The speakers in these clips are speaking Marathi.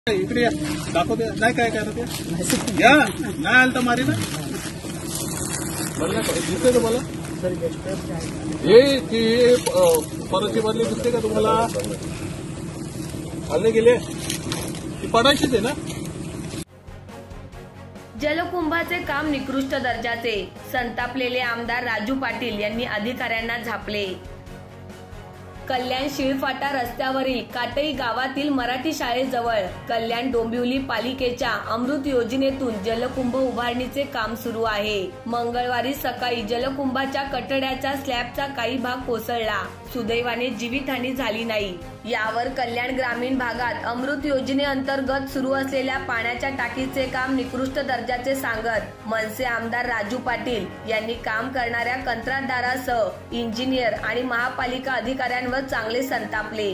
इकडे या दाखवते नाही काय काय ते या नाही आलं तर मारी ना दिसते तुम्हाला हे परची बदली दिसते का तुम्हाला हल्ले गेले ती पडायचीच आहे ना। जलकुंभाचे काम निकृष्ट दर्जाचे, संतापलेले आमदार राजू पाटील यांनी अधिकाऱ्यांना झापले। कल्याण शिळफाटा रस्त्यावरील काटई गावातील मराठी शाळेजवळ कल्याण डोंबिवली पालिकेच्या अमृत योजनेतून जलकुंभ उभारणीचे काम सुरू आहे। मंगळवारी सकाळी जलकुंभाच्या कठड्याच्या स्लॅबचा काही भाग कोसळला, सुदैवाने जीवितहानी झाली नाही। यावर कल्याण ग्रामीण भागात अमृत योजनेअंतर्गत सुरू असलेल्या पाण्याच्या टाकीचे काम निकृष्ट दर्जाचे सांगत मनसे आमदार राजू पाटील यांनी काम करणाऱ्या कंत्राटदारासह इंजिनियर आणि महापालिका अधिकाऱ्यांवर चांगले संतापले।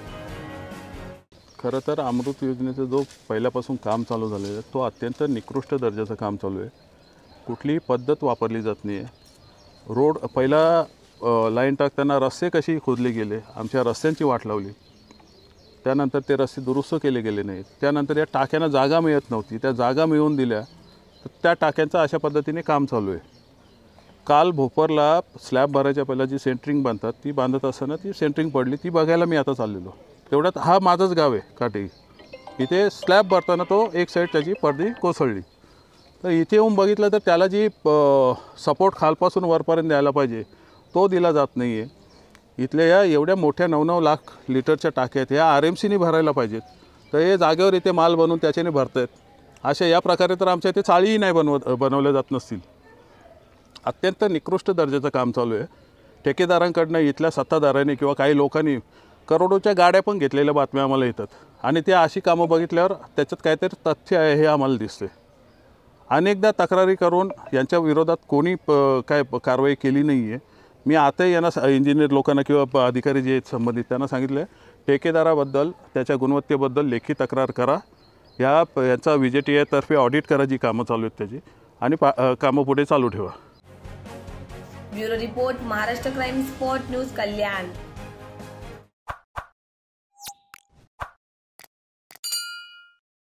खरं तर अमृत योजनेचं जो पहिल्यापासून काम चालू झालेलं आहे तो अत्यंत निकृष्ट दर्जाचं काम चालू आहे। कुठलीही पद्धत वापरली जात नाही आहे। रोड पहिला लाईन टाकताना रस्ते कशी खोदले गेले, आमच्या रस्त्यांची वाट लावली, त्यानंतर ते रस्ते दुरुस्त केले गेले नाहीत, त्यानंतर या टाक्यांना जागा मिळत नव्हती, त्या जागा मिळवून दिल्या तर त्या टाक्यांचं अशा पद्धतीने काम चालू आहे। काल भोपरला स्लॅब भरायच्या पहिला जी सेंटरिंग बांधतात ती बांधत असताना ती सेंटरिंग पडली, ती बघायला मी आता चाललेलो। तेवढ्यात हा माझंच गाव आहे काटेई, इथे स्लॅब भरताना तो एक साईड त्याची पडदी कोसळली, तर इथे येऊन बघितलं तर त्याला जी सपोर्ट खालपासून वरपर्यंत द्यायला पाहिजे तो दिला जात नाही आहे। इथल्या या एवढ्या मोठ्या 9-9 लाख लिटरच्या टाक्या आहेत, ह्या RMCने भरायला पाहिजेत, तर हे जागेवर इथे माल बनवून त्याच्याने भरत आहेत। अशा या प्रकारे तर आमच्या इथे चाळीही नाही बनवल्या जात नसतील। अत्यंत निकृष्ट दर्जाचं काम चालू आहे। ठेकेदारांकडनं इथल्या सत्ताधाऱ्यांनी किंवा काही लोकांनी करोडोच्या गाड्या पण घेतलेल्या बातम्या आम्हाला येतात आणि त्या अशी कामं बघितल्यावर त्याच्यात काहीतरी तथ्य आहे हे आम्हाला दिसते। अनेकदा तक्रारी करून यांच्या विरोधात कोणी काय कारवाई केली नाही आहे। मी आताही यांना इंजिनियर लोकांना किंवा अधिकारी जे आहेत संबंधित त्यांना सांगितलं आहे ठेकेदाराबद्दल त्याच्या गुणवत्तेबद्दल लेखी तक्रार करा, यांचा VJTI तर्फे ऑडिट करा जी कामं चालू आहेत त्याची, आणि कामं पुढे चालू ठेवा। Bureau report, Maharashtra crime spot news, कल्याण।